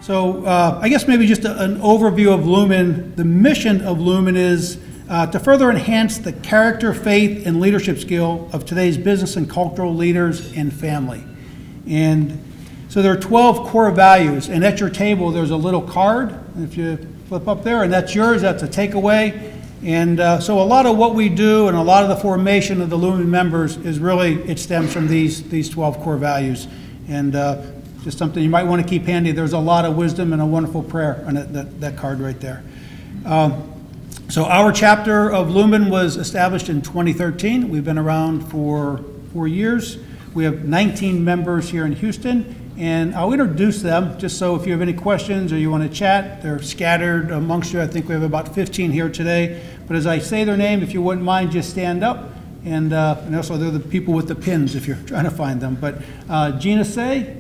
So I guess maybe just an overview of Lumen. The mission of Lumen is to further enhance the character, faith, and leadership skill of today's business and cultural leaders and family. And so there are 12 core values, and at your table there's a little card. If you flip up there, and that's yours, that's a takeaway. And so a lot of what we do and a lot of the formation of the Lumen members is really, it stems from these 12 core values. And just something you might want to keep handy. There's a lot of wisdom and a wonderful prayer on that card right there. So our chapter of Lumen was established in 2013. We've been around for 4 years. We have 19 members here in Houston. And I'll introduce them just so if you have any questions or you want to chat, they're scattered amongst you. I think we have about 15 here today. But as I say their name, if you wouldn't mind, just stand up. And also they're the people with the pins if you're trying to find them. But Gina Say,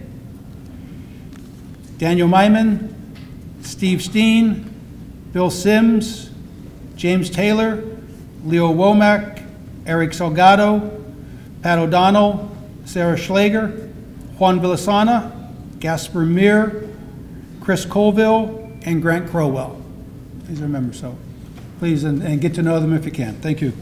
Daniel Myman, Steve Steen, Bill Sims, James Taylor, Leo Womack, Eric Salgado, Pat O'Donnell, Sarah Schlager, Juan Villasana, Gasper Meir, Chris Colville, and Grant Crowell. These are members, so please, and get to know them if you can. Thank you.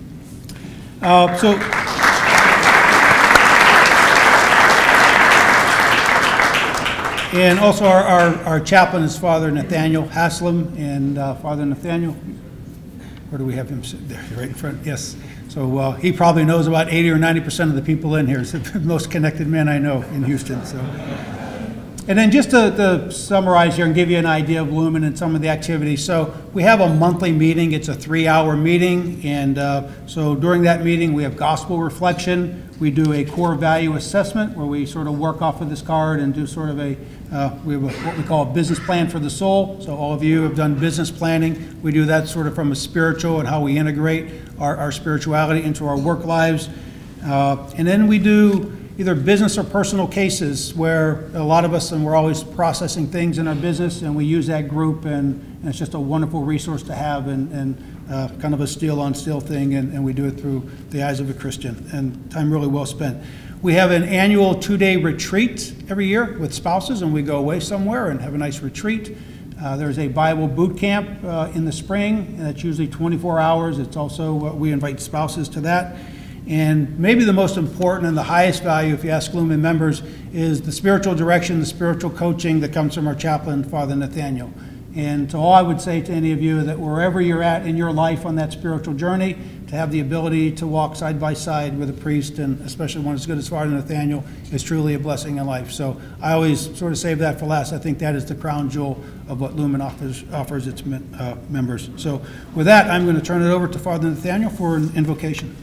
And also our chaplain is Father Nathaniel Haslam, and Father Nathaniel, where do we have him sit there? Right in front, yes. So he probably knows about 80 or 90% of the people in here. He's the most connected man I know in Houston. So, and then just to summarize here and give you an idea of Lumen and some of the activities. So we have a monthly meeting. It's a 3-hour meeting. And so during that meeting, we have gospel reflection. We do a core value assessment where we sort of work off of this card and do sort of we have what we call a business plan for the soul. So all of you have done business planning. We do that sort of from a spiritual and how we integrate our spirituality into our work lives. And then we do either business or personal cases where a lot of us, and we're always processing things in our business, and we use that group, and it's just a wonderful resource to have, and kind of a steel on steel thing, and we do it through the eyes of a Christian, and time really well spent. We have an annual 2-day retreat every year with spouses, and we go away somewhere and have a nice retreat. There's a Bible boot camp in the spring, and it's usually 24 hours. It's also, we invite spouses to that. And maybe the most important and the highest value, if you ask Lumen members, is the spiritual direction, the spiritual coaching that comes from our chaplain, Father Nathaniel. And so all I would say to any of you that wherever you're at in your life on that spiritual journey, to have the ability to walk side by side with a priest, and especially one as good as Father Nathaniel, is truly a blessing in life. So I always sort of save that for last. I think that is the crown jewel of what Lumen offers its members. So with that, I'm going to turn it over to Father Nathaniel for an invocation.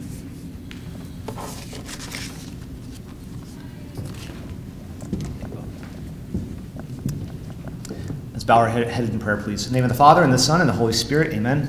Let's bow our heads in prayer, please. In the name of the Father, and the Son, and the Holy Spirit, amen.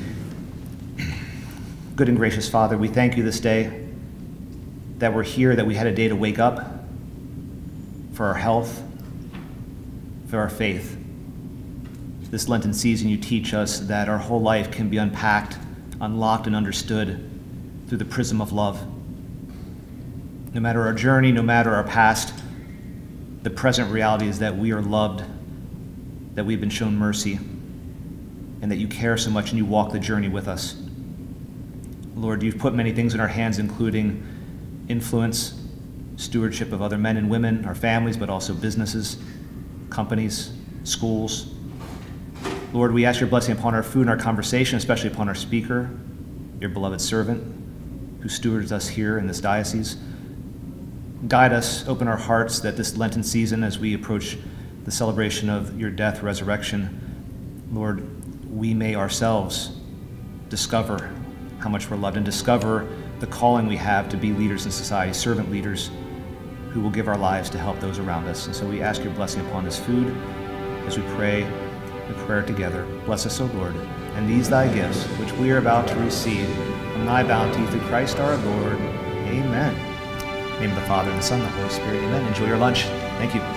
Good and gracious Father, we thank you this day that we're here, that we had a day to wake up for our health, for our faith. This Lenten season, you teach us that our whole life can be unpacked, unlocked, and understood through the prism of love. No matter our journey, no matter our past, the present reality is that we are loved, that we've been shown mercy, and that you care so much and you walk the journey with us. Lord, you've put many things in our hands, including influence, stewardship of other men and women, our families, but also businesses, companies, schools. Lord, we ask your blessing upon our food and our conversation, especially upon our speaker, your beloved servant, who stewards us here in this diocese. Guide us, open our hearts that this Lenten season, as we approach the celebration of your death, resurrection, Lord, we may ourselves discover how much we're loved and discover the calling we have to be leaders in society, servant leaders who will give our lives to help those around us. And so we ask your blessing upon this food as we pray the prayer together. Bless us, O Lord, and these thy gifts, which we are about to receive from thy bounty through Christ our Lord. Amen. In the name of the Father, and the Son, and the Holy Spirit. Amen. Enjoy your lunch. Thank you.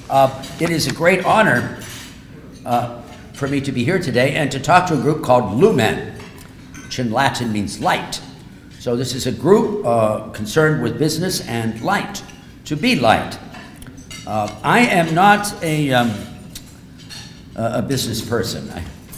It is a great honor for me to be here today and to talk to a group called Lumen, which in Latin means light. So this is a group concerned with business and light, to be light. I am not a business person.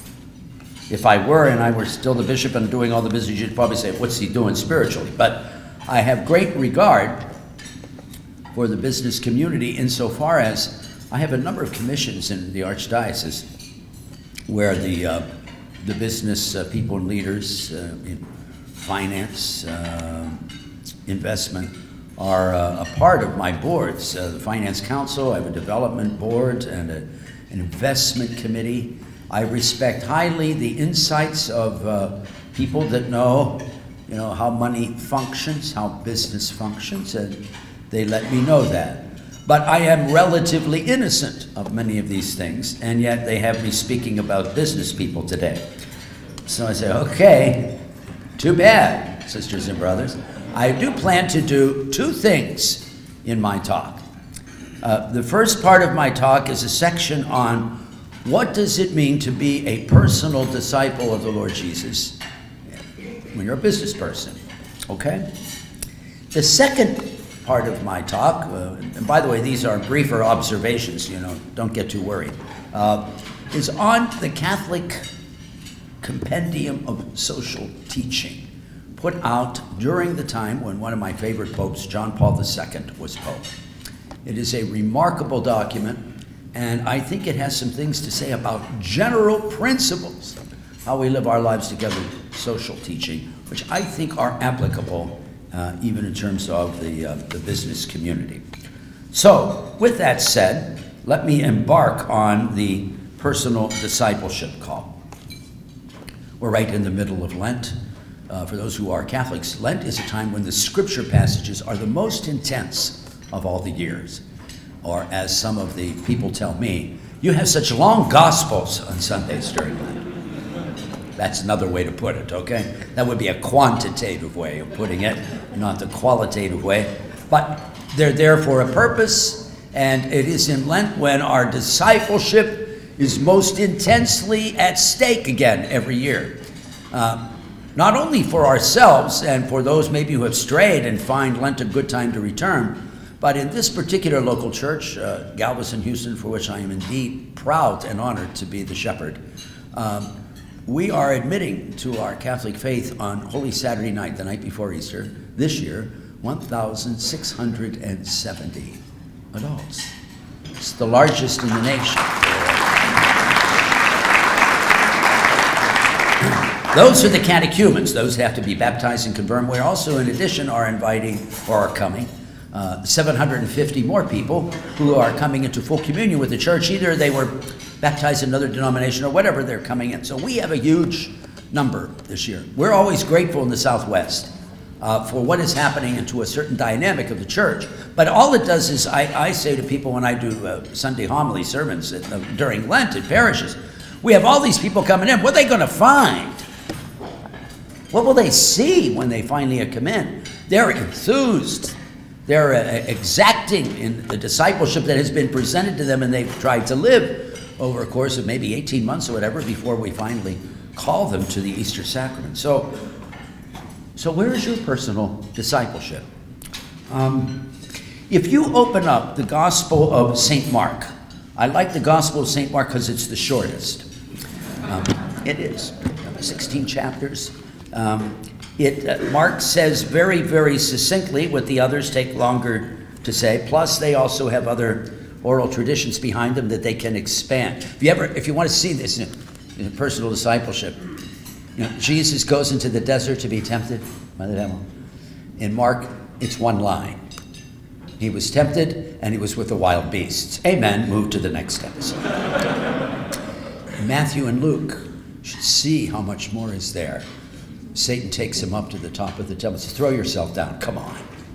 If I were, and I were still the bishop and doing all the business, you'd probably say, what's he doing spiritually? But I have great regard for the business community insofar as I have a number of commissions in the Archdiocese where the business people and leaders in finance, investment are a part of my boards. The Finance Council, I have a development board and an investment committee. I respect highly the insights of people that know, how money functions, how business functions, and they let me know that. But I am relatively innocent of many of these things, and yet they have me speaking about business people today. So I say, okay, too bad, sisters and brothers. I do plan to do two things in my talk. The first part of my talk is a section on what does it mean to be a personal disciple of the Lord Jesus when you're a business person, okay? The second part of my talk, and by the way, these are briefer observations, don't get too worried, is on the Catholic Compendium of Social Teaching, put out during the time when one of my favorite popes, John Paul II, was pope. It is a remarkable document, and I think it has some things to say about general principles, how we live our lives together, social teaching, which I think are applicable even in terms of the business community. So, with that said, let me embark on the personal discipleship call. We're right in the middle of Lent. For those who are Catholics, Lent is a time when the scripture passages are the most intense of all the years. Or as some of the people tell me, you have such long gospels on Sundays during Lent. That's another way to put it, okay? That would be a quantitative way of putting it, not the qualitative way. But they're there for a purpose, and it is in Lent when our discipleship is most intensely at stake again every year. Not only for ourselves and for those maybe who have strayed and find Lent a good time to return, but in this particular local church, Galveston-Houston, for which I am indeed proud and honored to be the shepherd, we are admitting to our Catholic faith on Holy Saturday night, the night before Easter, this year, 1,670 adults. It's the largest in the nation. Those are the catechumens. Those have to be baptized and confirmed. We also, in addition, are inviting, or are coming, 750 more people who are coming into full communion with the church. Either they were baptized in another denomination or whatever, they're coming in. So we have a huge number this year. We're always grateful in the Southwest for what is happening and to a certain dynamic of the church. But all it does is, I say to people when I do Sunday homily sermons during Lent at parishes, we have all these people coming in. What are they going to find? What will they see when they finally come in? They're enthused. They're exacting in the discipleship that has been presented to them, and they've tried to live over a course of maybe 18 months or whatever before we finally call them to the Easter sacrament. So where is your personal discipleship? If you open up the Gospel of St. Mark, I like the Gospel of St. Mark because it's the shortest. It is 16 chapters. Mark says very, very succinctly what the others take longer to say. Plus, they also have other oral traditions behind them that they can expand. If you want to see this in personal discipleship, Jesus goes into the desert to be tempted by the devil. In Mark, it's one line. He was tempted, and he was with the wild beasts. Amen. Move to the next episode. Matthew and Luke should see how much more is there. Satan takes him up to the top of the temple and says, throw yourself down, come on.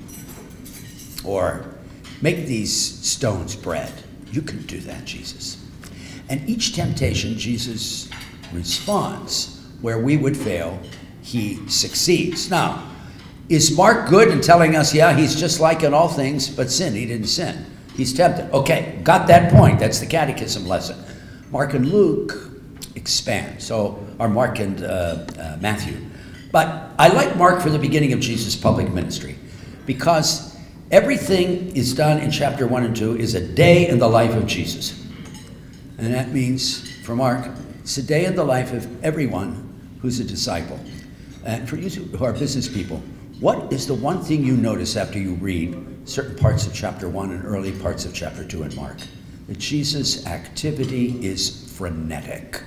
Or, make these stones bread. You can do that, Jesus. And each temptation, Jesus responds. Where we would fail, he succeeds. Now, is Mark good in telling us, yeah, he's just like in all things, but sin, he didn't sin? He's tempted. Okay, got that point. That's the catechism lesson. Mark and Luke expand. So, or Mark and Matthew. But I like Mark for the beginning of Jesus' public ministry, because everything is done in chapter 1 and 2 is a day in the life of Jesus. And that means, for Mark, it's a day in the life of everyone who's a disciple. And for you who are business people, what is the one thing you notice after you read certain parts of chapter 1 and early parts of chapter 2 in Mark? That Jesus' activity is frenetic.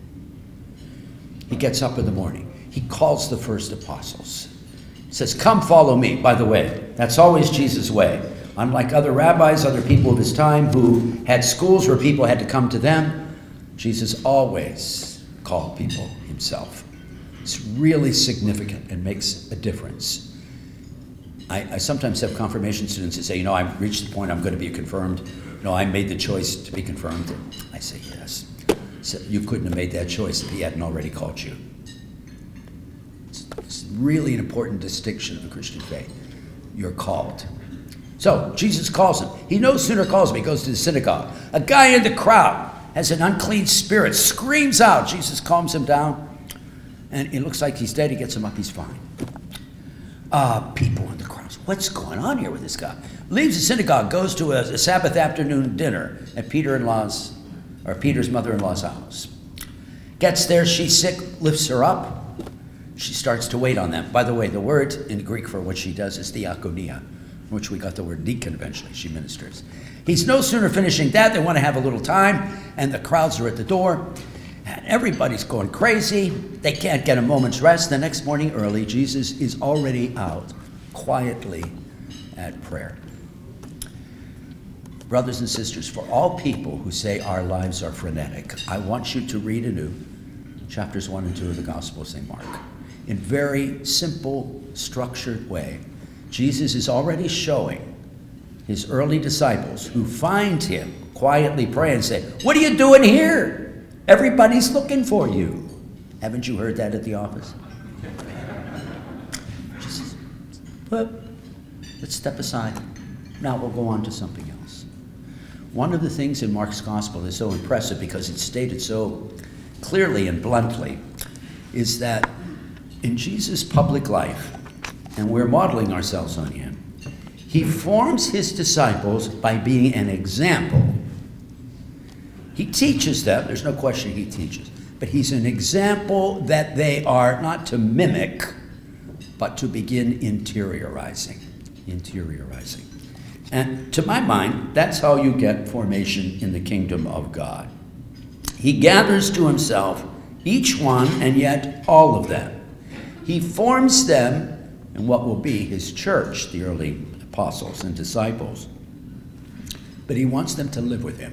He gets up in the morning. He calls the first apostles. He says, come follow me. By the way, that's always Jesus' way. Unlike other rabbis, other people of his time who had schools where people had to come to them, Jesus always called people himself. It's really significant and makes a difference. I sometimes have confirmation students that say, you know, I've reached the point I'm going to be confirmed. You know, I made the choice to be confirmed. I say, yes. So you couldn't have made that choice if he hadn't already called you. It's really an important distinction of the Christian faith. You're called. So Jesus calls him. He no sooner calls him, he goes to the synagogue. A guy in the crowd has an unclean spirit, screams out. Jesus calms him down, and it looks like he's dead. He gets him up, he's fine. People in the crowd, what's going on here with this guy? Leaves the synagogue, goes to a Sabbath afternoon dinner at Peter's mother-in-law's house. Gets there, she's sick, lifts her up. She starts to wait on them. By the way, the word in Greek for what she does is diakonia, from which we got the word deacon eventually. She ministers. He's no sooner finishing that, they want to have a little time, and the crowds are at the door, and everybody's going crazy. They can't get a moment's rest. The next morning early, Jesus is already out quietly at prayer. Brothers and sisters, for all people who say our lives are frenetic, I want you to read anew chapters 1 and 2 of the Gospel of St. Mark. In very simple, structured way, Jesus is already showing his early disciples who find him quietly pray and say, what are you doing here? Everybody's looking for you. Haven't you heard that at the office? Jesus, well, let's step aside. Now we'll go on to something else. One of the things in Mark's gospel is so impressive because it's stated so clearly and bluntly is that in Jesus' public life, and we're modeling ourselves on him, he forms his disciples by being an example. He teaches them, there's no question he teaches, but he's an example that they are not to mimic, but to begin interiorizing. And to my mind, that's how you get formation in the kingdom of God. He gathers to himself each one and yet all of them. He forms them in what will be his church, the early apostles and disciples. But he wants them to live with him.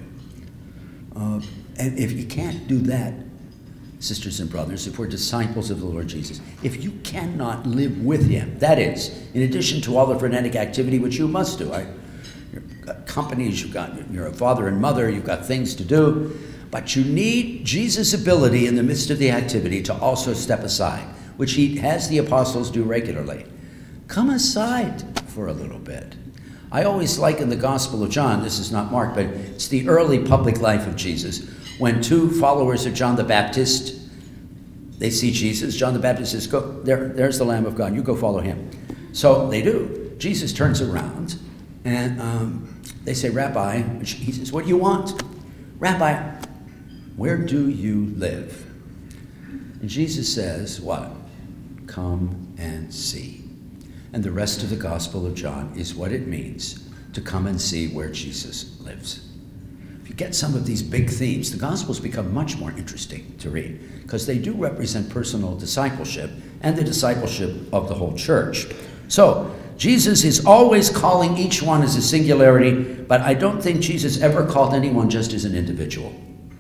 And if you can't do that, sisters and brothers, if we're disciples of the Lord Jesus, if you cannot live with him, that is, in addition to all the frenetic activity which you must do, you've got companies, you're a father and mother, you've got things to do, but you need Jesus' ability in the midst of the activity to also step aside, which he has the apostles do regularly. Come aside for a little bit. I always liken the Gospel of John, this is not Mark, but it's the early public life of Jesus. When two followers of John the Baptist, they see Jesus, John the Baptist says, go, there's the Lamb of God, you go follow him. So they do. Jesus turns around and they say, Rabbi, he says, what do you want? Rabbi, where do you live? And Jesus says, what? Come and see. And the rest of the Gospel of John is what it means to come and see where Jesus lives. If you get some of these big themes, the Gospels become much more interesting to read because they do represent personal discipleship and the discipleship of the whole church. So Jesus is always calling each one as a singularity, but I don't think Jesus ever called anyone just as an individual.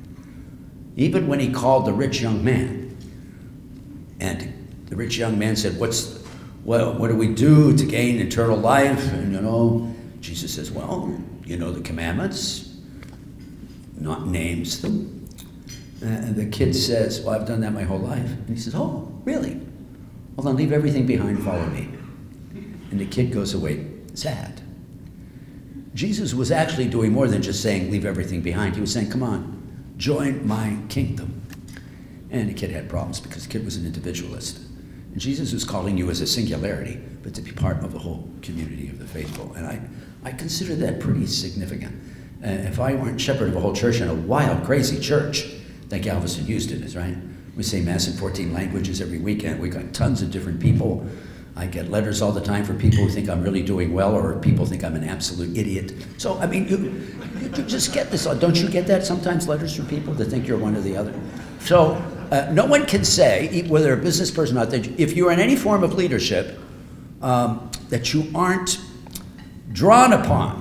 Even when he called the rich young man, and the rich young man said, what do we do to gain eternal life? And Jesus says, well, you know the commandments, not names them. And the kid says, well, I've done that my whole life. And he says, oh, really? Well, then leave everything behind, follow me. And the kid goes away sad. Jesus was actually doing more than just saying, leave everything behind. He was saying, come on, join my kingdom. And the kid had problems because the kid was an individualist. And Jesus was calling you as a singularity, but to be part of the whole community of the faithful. And I consider that pretty significant. If I weren't shepherd of a whole church in a wild, crazy church, that Galveston-Houston is, right? We say Mass in 14 languages every weekend. We got tons of different people. I get letters all the time for people who think I'm really doing well, or people think I'm an absolute idiot. So, I mean, you just get this. Don't you get that sometimes, letters from people that think you're one or the other? So, no one can say, whether a business person or not, that if you're in any form of leadership, that you aren't drawn upon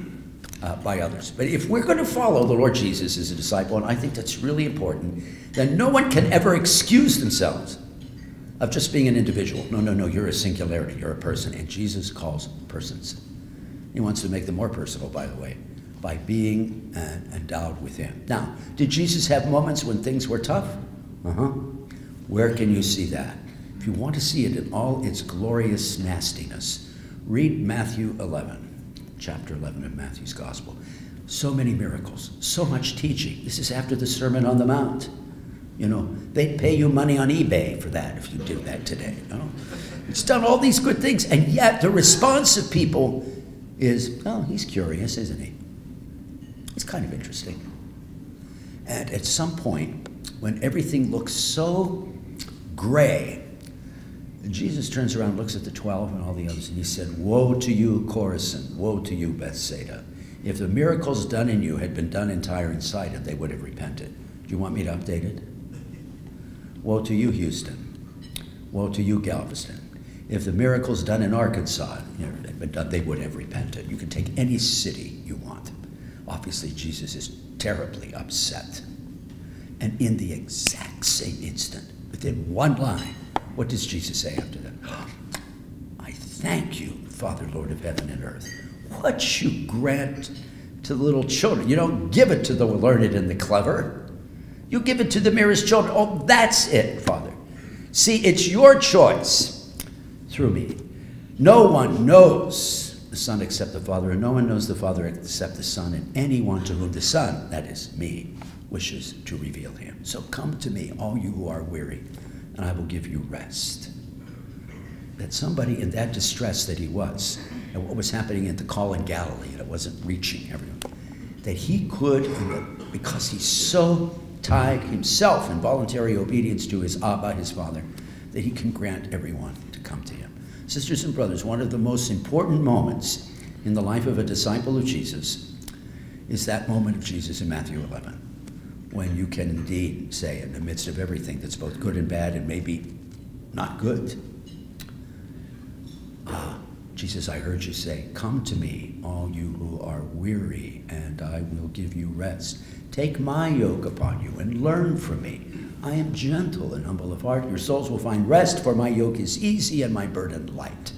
by others. But if we're going to follow the Lord Jesus as a disciple, and I think that's really important, then no one can ever excuse themselves of just being an individual. No, you're a singularity, you're a person, and Jesus calls persons. He wants to make them more personal, by the way, by being endowed with him. Now, did Jesus have moments when things were tough? Where can you see that? If you want to see it in all its glorious nastiness, read Matthew 11. Chapter 11 of Matthew's Gospel. So many miracles, so much teaching. This is after the Sermon on the Mount. You know, they'd pay you money on eBay for that if you did that today. You know? It's done all these good things, and yet the response of people is, oh, he's curious, isn't he? It's kind of interesting. And at some point, when everything looks so gray, Jesus turns around, looks at the 12 and all the others, and he said, woe to you, Chorazin, woe to you, Bethsaida. If the miracles done in you had been done in Tyre and Sidon, they would have repented. Do you want me to update it? Woe to you, Houston. Woe to you, Galveston. If the miracles done in Arkansas had been done, they would have repented. You can take any city you want. Obviously, Jesus is terribly upset. And in the exact same instant, within one line, what does Jesus say after that? I thank you, Father, Lord of heaven and earth. What you grant to the little children. You don't give it to the learned and the clever. You give it to the merest children. Oh, that's it, Father. See, it's your choice through me. No one knows the Son except the Father, and no one knows the Father except the Son, and anyone to whom the Son, that is me, wishes to reveal him. So come to me, all you who are weary, and I will give you rest. That somebody in that distress that he was, and what was happening at the call in Galilee, and it wasn't reaching everyone, that he could, because he's so tied himself in voluntary obedience to his Abba, his Father, that he can grant everyone to come to him. Sisters and brothers, one of the most important moments in the life of a disciple of Jesus is that moment of Jesus in Matthew 11, when you can indeed say, in the midst of everything that's both good and bad and maybe not good, Jesus, I heard you say, come to me, all you who are weary, and I will give you rest. Take my yoke upon you and learn from me. I am gentle and humble of heart. Your souls will find rest, for my yoke is easy and my burden light.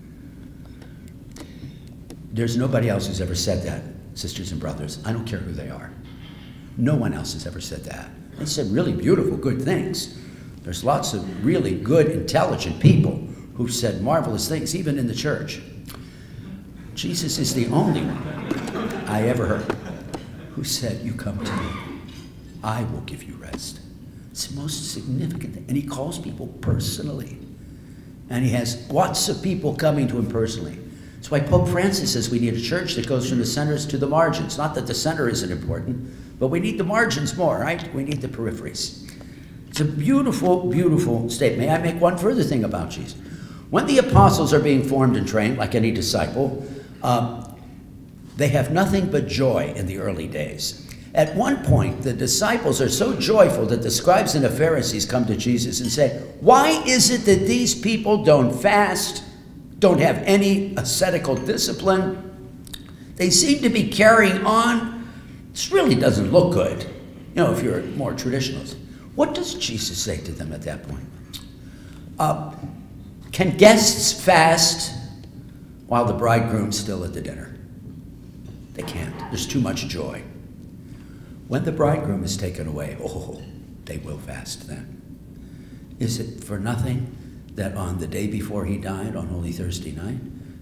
There's nobody else who's ever said that, sisters and brothers. I don't care who they are. No one else has ever said that. They said really beautiful, good things. There's lots of really good, intelligent people who've said marvelous things, even in the church. Jesus is the only one I ever heard who said, you come to me, I will give you rest. It's the most significant thing. And he calls people personally. And he has lots of people coming to him personally. That's why Pope Francis says we need a church that goes from the centers to the margins. Not that the center isn't important, but we need the margins more, right? We need the peripheries. It's a beautiful, beautiful statement. May I make one further thing about Jesus? When the apostles are being formed and trained, like any disciple, they have nothing but joy in the early days. At one point, the disciples are so joyful that the scribes and the Pharisees come to Jesus and say, why is it that these people don't fast, don't have any ascetical discipline? They seem to be carrying on. This really doesn't look good, you know, if you're more traditionalist. What does Jesus say to them at that point? Can guests fast while the bridegroom's still at the dinner? They can't. There's too much joy. When the bridegroom is taken away, oh, they will fast then. Is it for nothing that on the day before he died, on Holy Thursday night,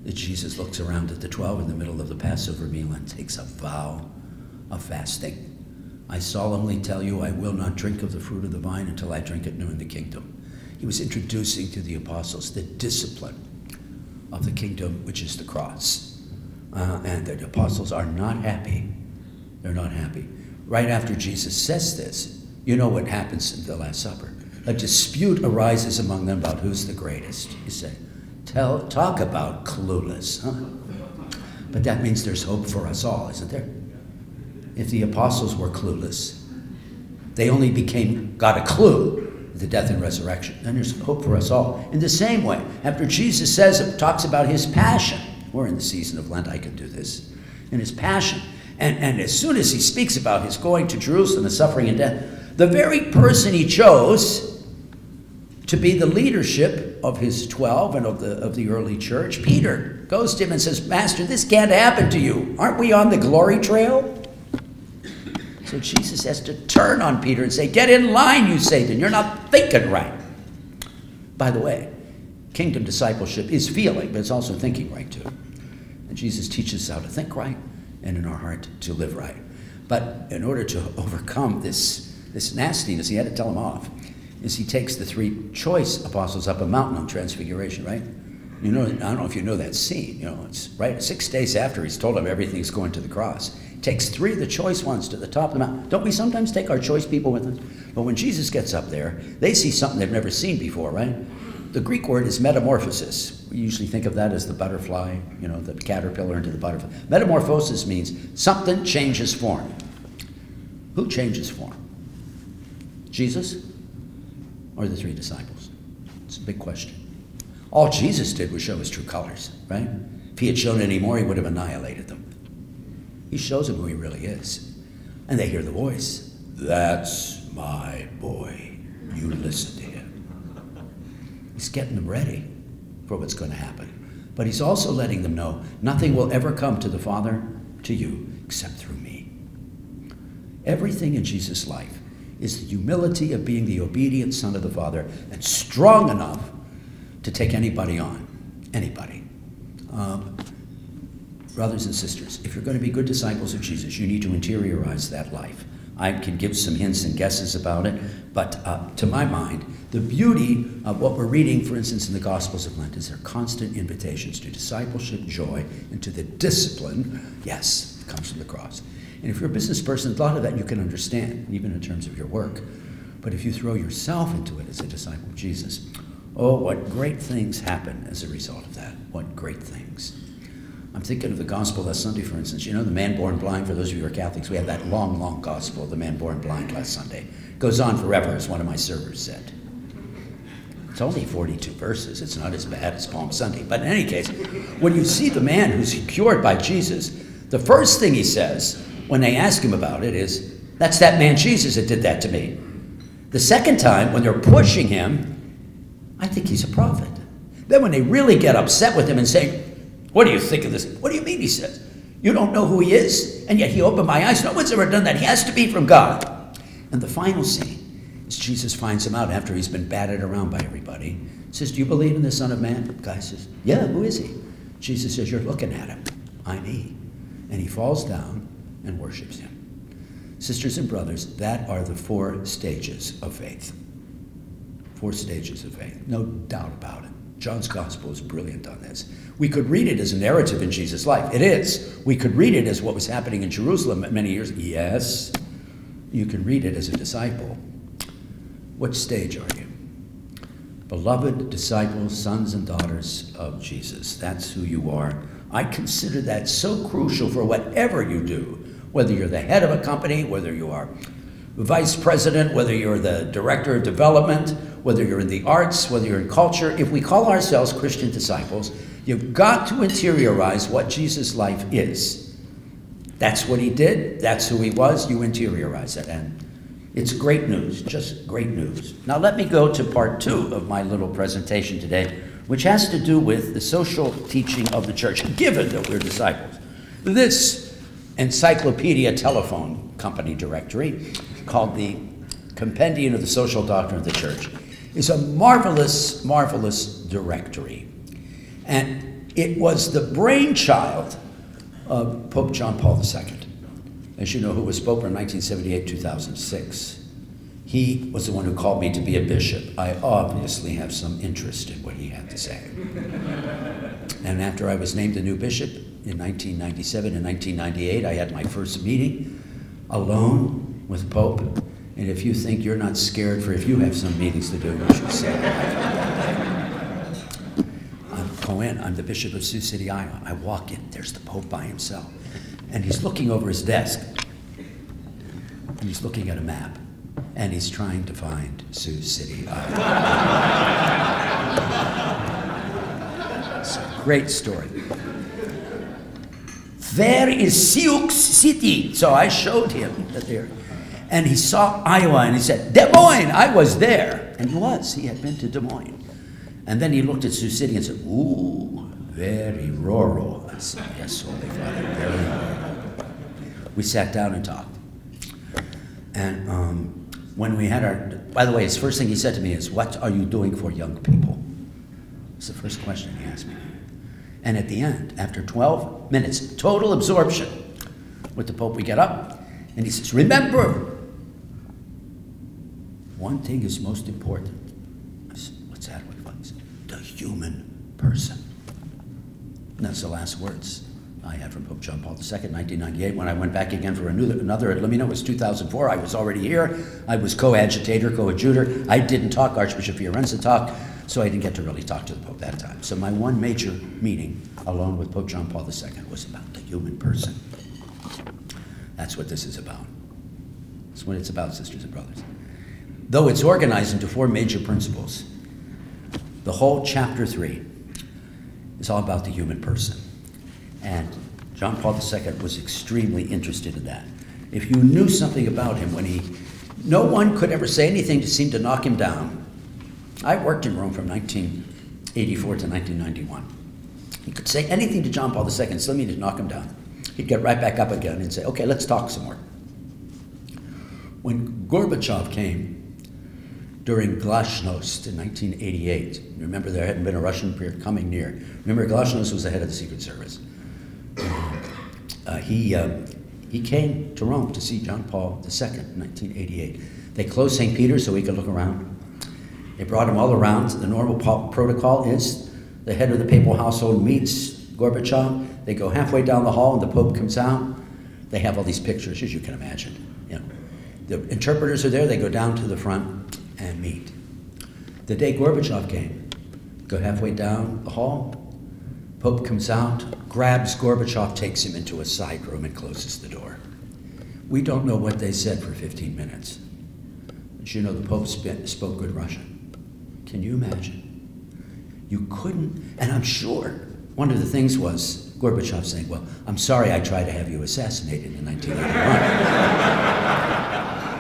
that Jesus looks around at the 12 in the middle of the Passover meal and takes a vow of fasting. I solemnly tell you, I will not drink of the fruit of the vine until I drink it new in the kingdom. He was introducing to the apostles the discipline of the kingdom, which is the cross. And the apostles are not happy. They're not happy. Right after Jesus says this, you know what happens in the Last Supper. A dispute arises among them about who's the greatest. You say, talk about clueless, huh? But that means there's hope for us all, isn't there? If the apostles were clueless, they only got a clue at the death and resurrection. Then there's hope for us all. In the same way, after Jesus talks about his passion, we're in the season of Lent, I can do this, in his passion. And as soon as he speaks about his going to Jerusalem and suffering and death, the very person he chose to be the leadership of his 12 and of the early church, Peter, goes to him and says, Master, this can't happen to you. Aren't we on the glory trail? So Jesus has to turn on Peter and say, get in line, you Satan. You're not thinking right. By the way, kingdom discipleship is feeling, but it's also thinking right too. And Jesus teaches us how to think right and in our heart to live right. But in order to overcome this nastiness, he had to tell them off, is he takes the three choice apostles up a mountain on Transfiguration, right? You know, I don't know if you know that scene. You know, it's right 6 days after he's told them everything's going to the cross. Takes three of the choice ones to the top of the mountain. Don't we sometimes take our choice people with us? But when Jesus gets up there, they see something they've never seen before, right? The Greek word is metamorphosis. We usually think of that as the butterfly, you know, the caterpillar into the butterfly. Metamorphosis means something changes form. Who changes form? Jesus or the three disciples? It's a big question. All Jesus did was show his true colors, right? If he had shown any more, he would have annihilated them. He shows them who he really is. And they hear the voice. That's my boy. You listen to him. He's getting them ready for what's going to happen. But he's also letting them know nothing will ever come to the Father, to you, except through me. Everything in Jesus' life is the humility of being the obedient Son of the Father and strong enough to take anybody on. Anybody. Brothers and sisters, if you're going to be good disciples of Jesus, you need to interiorize that life. I can give some hints and guesses about it, but to my mind, the beauty of what we're reading, for instance, in the Gospels of Lent, is their constant invitations to discipleship, joy, and to the discipline, yes, that comes from the cross. And if you're a business person, a lot of that you can understand, even in terms of your work. But if you throw yourself into it as a disciple of Jesus, oh, what great things happen as a result of that. What great things. I'm thinking of the gospel last Sunday, for instance. You know, the man born blind, for those of you who are Catholics, we have that long, long gospel of the man born blind last Sunday. Goes on forever, as one of my servers said. It's only 42 verses. It's not as bad as Palm Sunday. But in any case, when you see the man who's cured by Jesus, the first thing he says when they ask him about it is, that's that man Jesus that did that to me. The second time, when they're pushing him, I think he's a prophet. Then when they really get upset with him and say, what do you think of this? What do you mean, he says? You don't know who he is? And yet he opened my eyes. No one's ever done that. He has to be from God. And the final scene is Jesus finds him out after he's been batted around by everybody. He says, do you believe in the Son of Man? The guy says, yeah, who is he? Jesus says, you're looking at him. I'm he. And he falls down and worships him. Sisters and brothers, that are the 4 stages of faith. 4 stages of faith. No doubt about it. John's gospel is brilliant on this. We could read it as a narrative in Jesus' life. It is. We could read it as what was happening in Jerusalem many years. Yes. You can read it as a disciple. What stage are you? Beloved disciples, sons and daughters of Jesus. That's who you are. I consider that so crucial for whatever you do, whether you're the head of a company, whether you are vice president, whether you're the director of development, whether you're in the arts, whether you're in culture. If we call ourselves Christian disciples, you've got to interiorize what Jesus' life is. That's what he did. That's who he was. You interiorize it. And it's great news, just great news. Now let me go to part 2 of my little presentation today, which has to do with the social teaching of the church, given that we're disciples. This encyclopedia telephone company directory, called the Compendium of the Social Doctrine of the Church, is a marvelous, marvelous directory. And It was the brainchild of Pope John Paul II, as you know, who was Pope from 1978 to 2006. He was the one who called me to be a bishop. I obviously have some interest in what he had to say. And after I was named a new bishop in 1997 and 1998, I had my first meeting alone with the Pope. And if you think you're not scared for if you have some meetings to do, you should say I'm the Bishop of Sioux City, Iowa. I walk in, there's the Pope by himself. And he's looking over his desk. And he's looking at a map. And he's trying to find Sioux City, Iowa. It's a great story. Where is Sioux City? So I showed him that there. And he saw Iowa and he said, Des Moines, I was there. And he had been to Des Moines. And then he looked at Sioux City and said, ooh, very rural. I said, yes, Holy Father, very rural. We sat down and talked. And when we had our, by the way, his first thing he said to me is, what are you doing for young people? It's the first question he asked me. And at the end, after 12 minutes, total absorption with the Pope, we get up and he says, remember, one thing is most important. I said, what's that? The human person. And that's the last words I had from Pope John Paul II, 1998. When I went back again for another, let me know, it was 2004. I was already here. I was co-agitator, co-adjutor. I didn't talk. Archbishop Fiorenza talked, so I didn't get to really talk to the Pope that time. So my one major meeting, alone with Pope John Paul II, was about the human person. That's what this is about. That's what it's about, sisters and brothers. Though it's organized into 4 major principles, the whole chapter 3 is all about the human person. And John Paul II was extremely interested in that. If you knew something about him no one could ever say anything to seem to knock him down. I worked in Rome from 1984 to 1991. He could say anything to John Paul II, something to knock him down. He'd get right back up again and say, okay, let's talk some more. When Gorbachev came, during Glasnost in 1988. Remember, there hadn't been a Russian period coming near. Remember, Glasnost was the head of the Secret Service. He came to Rome to see John Paul II in 1988. They closed St. Peter's so he could look around. They brought him all around. The normal protocol is the head of the papal household meets Gorbachev. They go halfway down the hall and the Pope comes out. They have all these pictures, as you can imagine. You know, the interpreters are there. They go down to the front and meet. The day Gorbachev came, go halfway down the hall, Pope comes out, grabs Gorbachev, takes him into a side room and closes the door. We don't know what they said for 15 minutes. But you know the Pope spoke good Russian. Can you imagine? You couldn't, and I'm sure one of the things was Gorbachev saying, well, I'm sorry I tried to have you assassinated in 1981.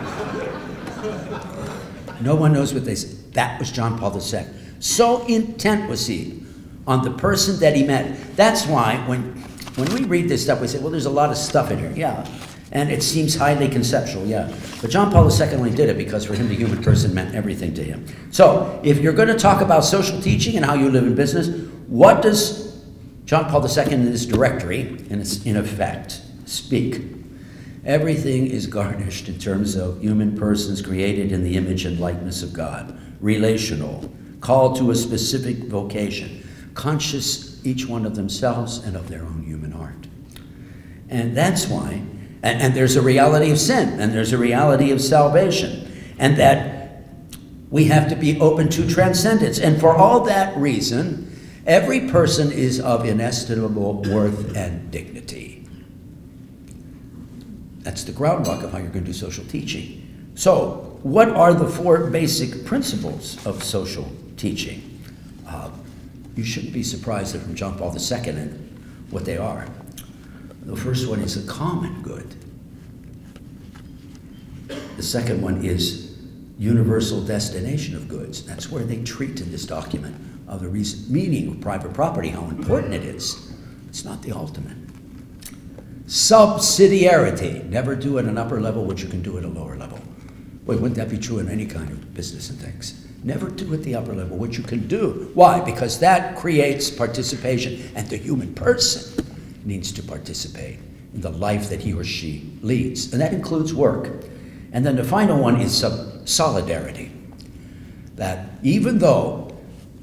No one knows what they said. That was John Paul II. So intent was he on the person that he met. That's why when we read this stuff, we say, well, there's a lot of stuff in here. Yeah, and it seems highly conceptual, yeah. But John Paul II only did it because for him, the human person meant everything to him. So if you're going to talk about social teaching and how you live in business, what does John Paul II in his directory, in effect, speak? Everything is garnished in terms of human persons created in the image and likeness of God, relational, called to a specific vocation, conscious each one of themselves and of their own human art. And that's why, and there's a reality of sin, and there's a reality of salvation, and that we have to be open to transcendence. And for all that reason, every person is of inestimable worth and dignity. That's the groundwork of how you're going to do social teaching. So, what are the 4 basic principles of social teaching? You shouldn't be surprised that from John Paul II and what they are. The first one is a common good. The second one is universal destination of goods. That's where they treat in this document of the meaning of private property, how important it is. It's not the ultimate. Subsidiarity. Never do at an upper level what you can do at a lower level. Boy, wouldn't that be true in any kind of business and things? Never do at the upper level what you can do. Why? Because that creates participation, and the human person needs to participate in the life that he or she leads, and that includes work. And then the final one is solidarity. That even though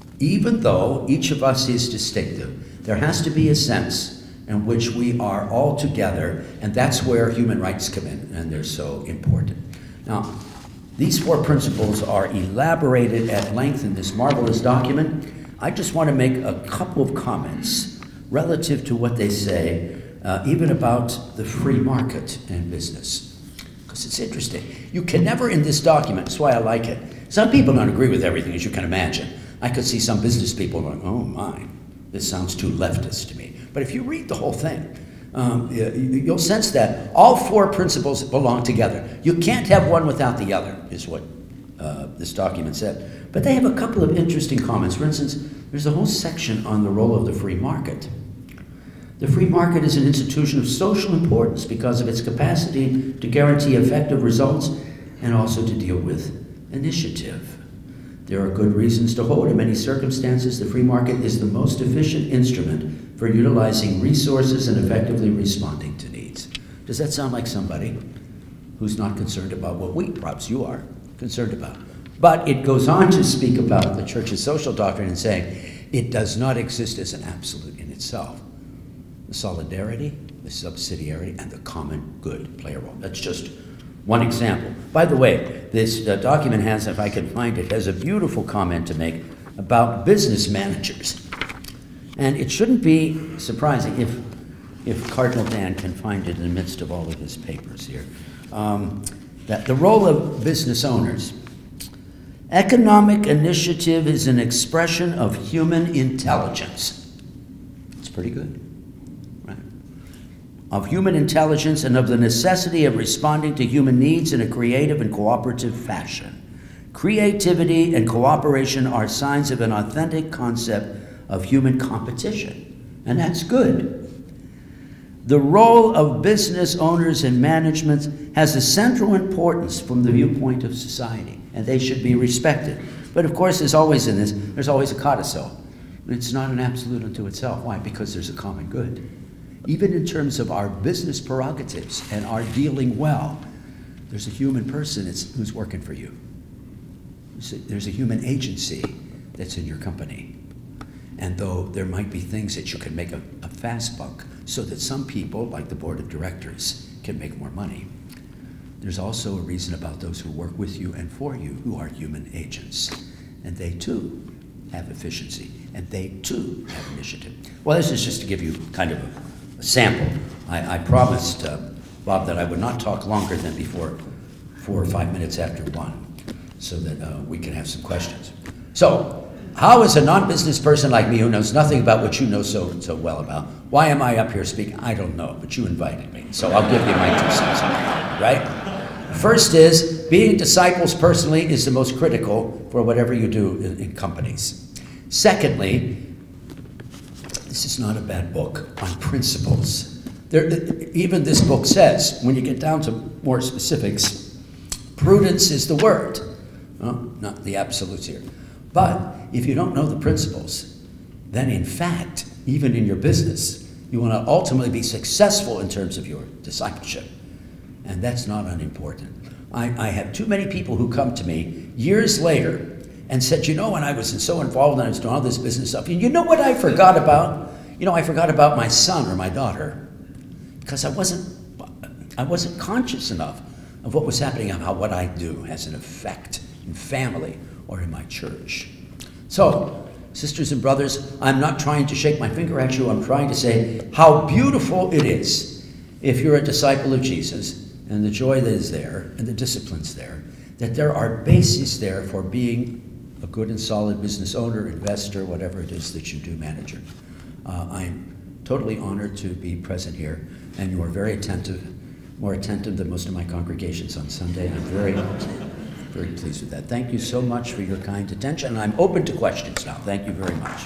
each of us is distinctive, there has to be a sense in which we are all together, and that's where human rights come in, and they're so important. Now, these 4 principles are elaborated at length in this marvelous document. I just want to make a couple of comments relative to what they say, even about the free market and business, because it's interesting. You can never in this document, that's why I like it. Some people don't agree with everything, as you can imagine. I could see some business people going, oh my, this sounds too leftist to me. But if you read the whole thing, you'll sense that all 4 principles belong together. You can't have one without the other, is what this document said. But they have a couple of interesting comments. For instance, there's a whole section on the role of the free market. The free market is an institution of social importance because of its capacity to guarantee effective results and also to deal with initiative. There are good reasons to hold. In many circumstances, the free market is the most efficient instrument for utilizing resources and effectively responding to needs. Does that sound like somebody who's not concerned about what we, perhaps you are, concerned about? But it goes on to speak about the Church's social doctrine and saying it does not exist as an absolute in itself. The solidarity, the subsidiarity, and the common good play a role. That's just one example. By the way, this document has, if I can find it, has a beautiful comment to make about business managers. And it shouldn't be surprising if Cardinal Dan can find it in the midst of all of his papers here, that the role of business owners. Economic initiative is an expression of human intelligence. It's pretty good. Of human intelligence and of the necessity of responding to human needs in a creative and cooperative fashion. Creativity and cooperation are signs of an authentic concept of human competition, and that's good. The role of business owners and management has a central importance from the viewpoint of society, and they should be respected. But of course, there's always in this, there's always a codicil. It's not an absolute unto itself. Why? Because there's a common good. Even in terms of our business prerogatives and our dealing well, there's a human person who's working for you. There's a human agency that's in your company. And though there might be things that you can make a fast buck so that some people, like the board of directors, can make more money, there's also a reason about those who work with you and for you who are human agents. And they too have efficiency, and they too have initiative. Well, this is just to give you kind of a sample. I promised Bob that I would not talk longer than before 4 or 5 minutes after 1, so that we can have some questions. So, how is a non-business person like me who knows nothing about what you know so well about, why am I up here speaking? I don't know, but you invited me, so I'll give you my 2 cents, right? First is, being disciples personally is the most critical for whatever you do in companies. Secondly, this is not a bad book on principles. Even this book says, when you get down to more specifics, prudence is the word. Well, not the absolutes here. But if you don't know the principles, then in fact, even in your business, you want to ultimately be successful in terms of your discipleship. And that's not unimportant. I have too many people who come to me years later and said, you know, when I was so involved and I was doing all this business stuff, and you know what I forgot about? You know, I forgot about my son or my daughter because I wasn't conscious enough of what was happening and how what I do has an effect in family or in my church. So, sisters and brothers, I'm not trying to shake my finger at you. I'm trying to say how beautiful it is if you're a disciple of Jesus and the joy that is there and the discipline's there, that there are bases there for being a good and solid business owner, investor, whatever it is that you do, manager. I'm totally honored to be present here, and you are very attentive, more attentive than most of my congregations on Sunday. I'm very, very pleased with that. Thank you so much for your kind attention, and I'm open to questions now. Thank you very much.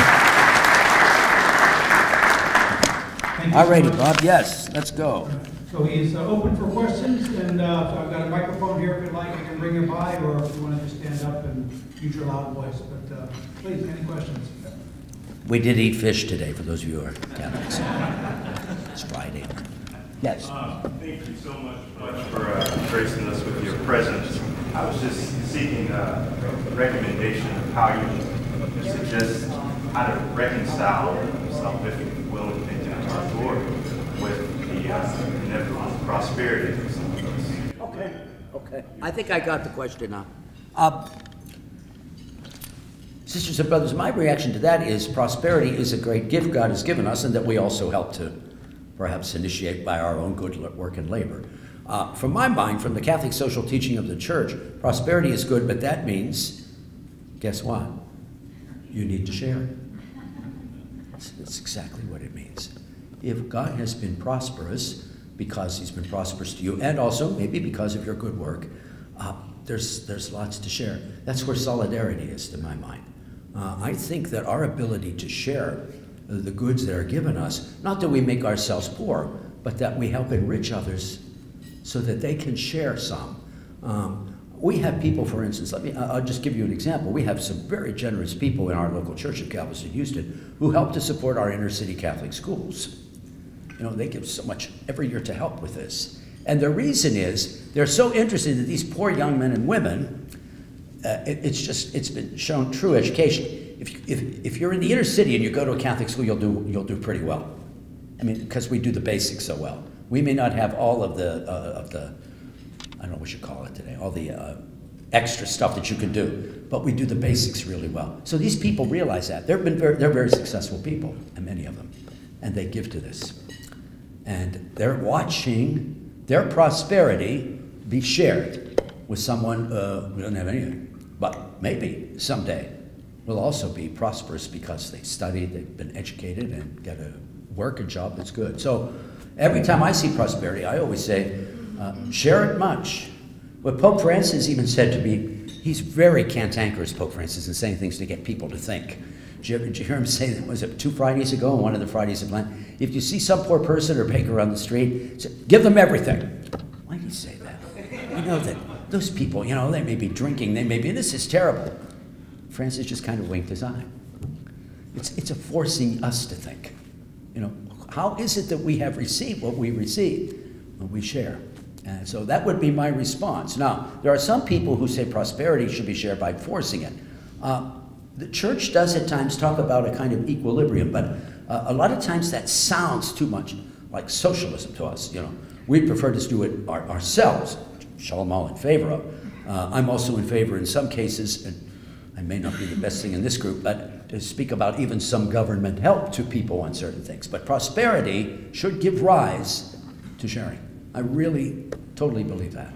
All righty, Bob, yes, let's go. So he's open for questions, and so I've got a microphone here if you'd like, I can bring it by, or if you want to just stand up and use your loud voice. But please, any questions? We did eat fish today, for those of you who are Catholics. It's Friday. Yes. Thank you so much for gracing us with your presence. I was just seeking a recommendation of how you suggest how to reconcile salvific will and penitence to our Lord with the inevitable prosperity of some of us. Okay. I think I got the question now. Sisters and brothers, my reaction to that is prosperity is a great gift God has given us, and that we also help to perhaps initiate by our own good work and labor. From my mind, from the Catholic social teaching of the Church, prosperity is good, but that means, guess what? You need to share it. That's exactly what it means. If God has been prosperous because he's been prosperous to you, and also maybe because of your good work, there's lots to share. That's where solidarity is, to my mind. I think that our ability to share the goods that are given us, not that we make ourselves poor, but that we help enrich others so that they can share some. We have people, for instance, I'll just give you an example. We have some very generous people in our local church of Galveston-Houston who help to support our inner city Catholic schools. You know, they give so much every year to help with this. And the reason is they're so interested in these poor young men and women. It's been shown true education. If you're in the inner city and you go to a Catholic school, you'll do pretty well. I mean, because we do the basics so well. We may not have all of the I don't know what you call it today, all the extra stuff that you can do, but we do the basics really well. So these people realize that. They're very successful people, and many of them, and they give to this. And they're watching their prosperity be shared with someone who doesn't have anything, but maybe someday will also be prosperous because they studied, they've been educated, and get a work and job that's good. So every time I see prosperity, I always say, share it much. What Pope Francis even said to me, he's very cantankerous, Pope Francis, in saying things to get people to think. Did you hear him say, was it 2 Fridays ago, on one of the Fridays of Lent? If you see some poor person or beggar on the street, give them everything. Why did he say that? You know that those people, you know, they may be drinking, they may be, and this is terrible. Francis just kind of winked his eye. It's a forcing us to think. You know, how is it that we have received what we receive? Well, we share. And so that would be my response. Now, there are some people who say prosperity should be shared by forcing it. The church does at times talk about a kind of equilibrium, but a lot of times that sounds too much like socialism to us. You know, we prefer to do it ourselves, which I'm all in favor of. I'm also in favor in some cases, and I may not be the best thing in this group, but to speak about even some government help to people on certain things. But prosperity should give rise to sharing. I really totally believe that.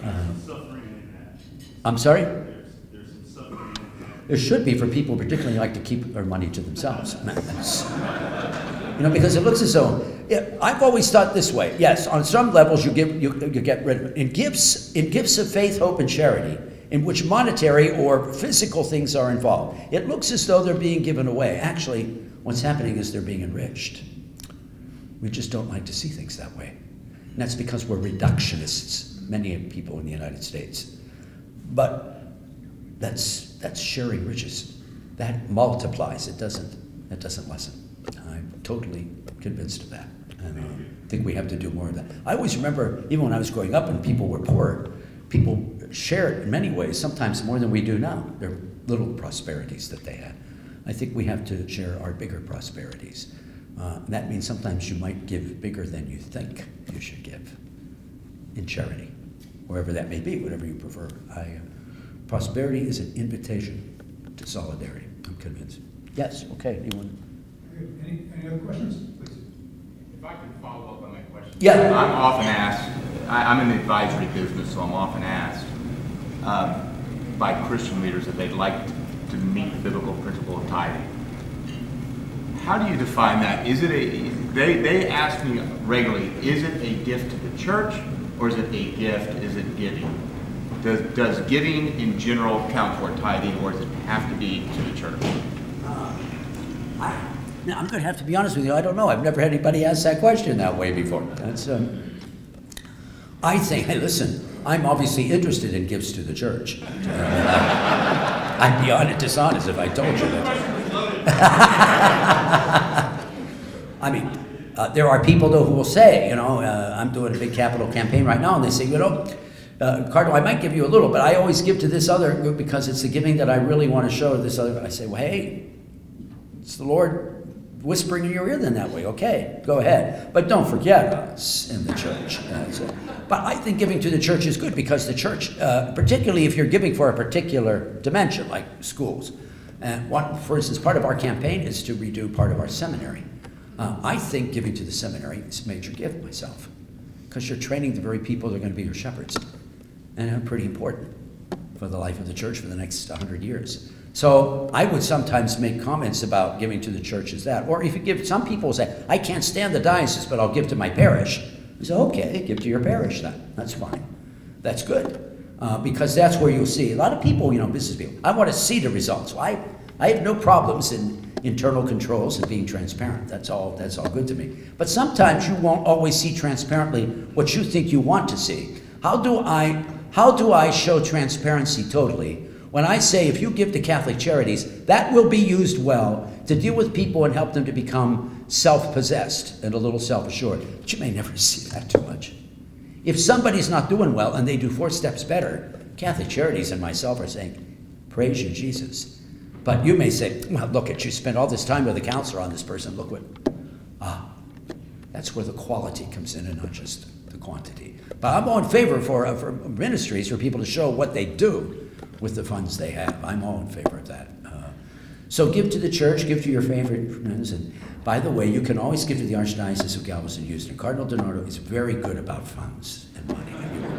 I'm sorry? There's some suffering in that. There should be for people particularly like to keep their money to themselves. You know, because it looks as though, yeah, I've always thought this way. Yes, on some levels you get rid of it. In gifts of faith, hope, and charity, in which monetary or physical things are involved, it looks as though they're being given away. Actually, what's happening is they're being enriched. We just don't like to see things that way. And that's because we're reductionists, many people in the United States. But that's sharing riches. That multiplies. It doesn't lessen. I'm totally convinced of that. And I think we have to do more of that. I always remember, even when I was growing up and people were poor, people shared in many ways, sometimes more than we do now. Their little prosperities that they had. I think we have to share our bigger prosperities. That means sometimes you might give bigger than you think you should give in charity, wherever that may be, whatever you prefer. Prosperity is an invitation to solidarity, I'm convinced. Yes, okay, anyone? Any other questions? Please. If I could follow up on that question. Yeah. I'm often asked, I'm in the advisory business, so I'm often asked by Christian leaders that they'd like to meet the biblical principle of tithing. How do you define that? Is it they ask me regularly, is it a gift to the church, or is it a gift, is it giving? Does giving in general count toward tithing, or does it have to be to the church? Now, I'm going to have to be honest with you, I don't know. I've never had anybody ask that question that way before. That's, I think, hey, listen, I'm obviously interested in gifts to the church. I'd be dishonest if I told you that. I mean, there are people, though, who will say, you know, I'm doing a big capital campaign right now, and they say, you know, Cardinal, I might give you a little, but I always give to this other group because it's the giving that I really want to show to this other. I say, well, hey, it's the Lord whispering in your ear then that way. Okay, go ahead. But don't forget us in the church. But I think giving to the church is good because the church, particularly if you're giving for a particular dimension, like schools. And for instance, part of our campaign is to redo part of our seminary. I think giving to the seminary is a major gift myself because you're training the very people that are going to be your shepherds. And they're pretty important for the life of the church for the next 100 years. So I would sometimes make comments about giving to the church as that. Or if you give, some people say, I can't stand the diocese, but I'll give to my parish. I say, okay, give to your parish then. That's fine. That's good. Because that's where you'll see. A lot of people, you know, business people, I want to see the results. So I have no problems in internal controls and being transparent. That's all good to me. But sometimes you won't always see transparently what you think you want to see. How do I show transparency totally? When I say if you give to Catholic Charities, that will be used well to deal with people and help them to become self-possessed and a little self-assured. But you may never see that too much. If somebody's not doing well and they do 4 steps better, Catholic Charities and myself are saying, praise you, Jesus. But you may say, well, look at you spent all this time with a counselor on this person. Look what, that's where the quality comes in and not just the quantity. But I'm all in favor for ministries for people to show what they do with the funds they have. I'm all in favor of that. So give to the church, give to your favorite friends. And by the way, you can always give to the Archdiocese of Galveston-Houston. Cardinal DiNardo is very good about funds and money.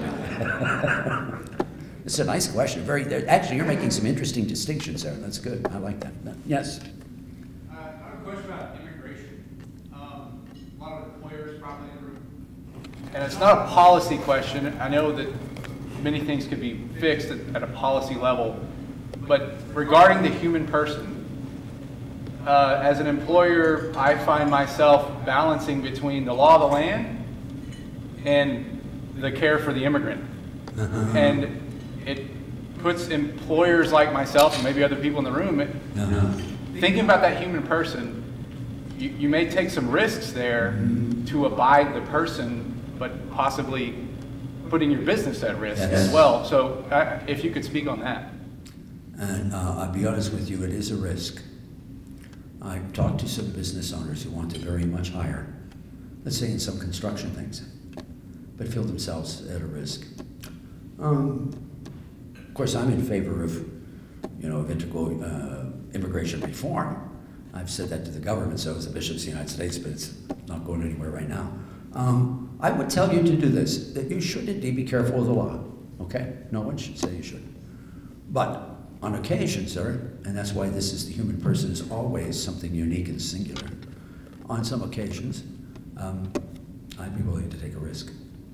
It's a nice question. Actually, you're making some interesting distinctions there. That's good. I like that. Yes? I have a question about immigration. A lot of employers probably in the room. And it's not a policy question. I know that many things could be fixed at a policy level. But regarding the human person, as an employer, I find myself balancing between the law of the land and the care for the immigrant. And it puts employers like myself and maybe other people in the room thinking about that human person. You may take some risks there to abide the person, but possibly putting your business at risk as well. So if you could speak on that. And I'll be honest with you, it is a risk. I've talked to some business owners who want to very much hire, let's say in some construction things, but feel themselves at a risk. Of course, I'm in favor of, of integral immigration reform. I've said that to the government, so as the bishops of the United States, but it's not going anywhere right now. I would tell you to do this, that you should indeed be careful of the law, okay? No one should say you should. But on occasion, sir, and that's why this is the human person is always something unique and singular. On some occasions, I'd be willing to take a risk.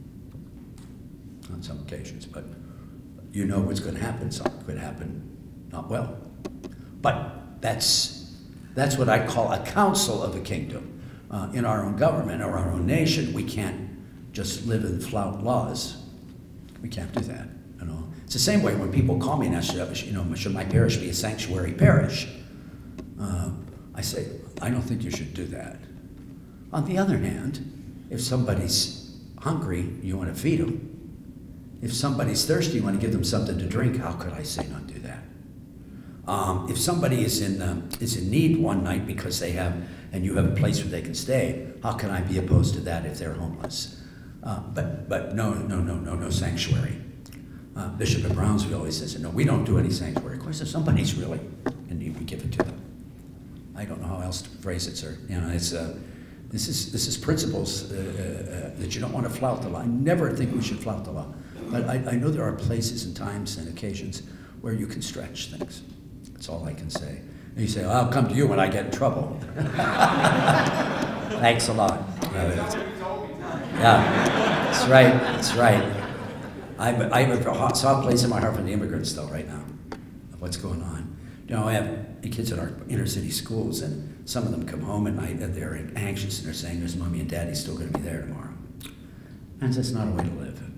On some occasions, but you know what's going to happen. Something could happen not well. But that's what I call a council of the kingdom. In our own government or our own nation, we can't just live and flout laws. We can't do that. It's the same way when people call me and ask, should my parish be a sanctuary parish? I say, I don't think you should do that. On the other hand, if somebody's hungry, you want to feed them. If somebody's thirsty, you want to give them something to drink. How could I say not do that? If somebody is in need one night because they have, and you have a place where they can stay, how can I be opposed to that if they're homeless? But no sanctuary. Bishop of Brownsville always says, no, we don't do any sanctuary. Of course, if somebody's really in need, we give it to them. I don't know how else to phrase it, sir. This is principles that you don't want to flout the law. I never think we should flout the law. But I know there are places and times and occasions where you can stretch things. That's all I can say. And you say, well, I'll come to you when I get in trouble. Thanks a lot. Yeah, that's right. That's right. I have a soft place in my heart for the immigrants, though, right now, of what's going on. I have kids in our inner city schools, and some of them come home at night and they're anxious and they're saying, there's mommy and daddy still going to be there tomorrow. And that's not a way to live.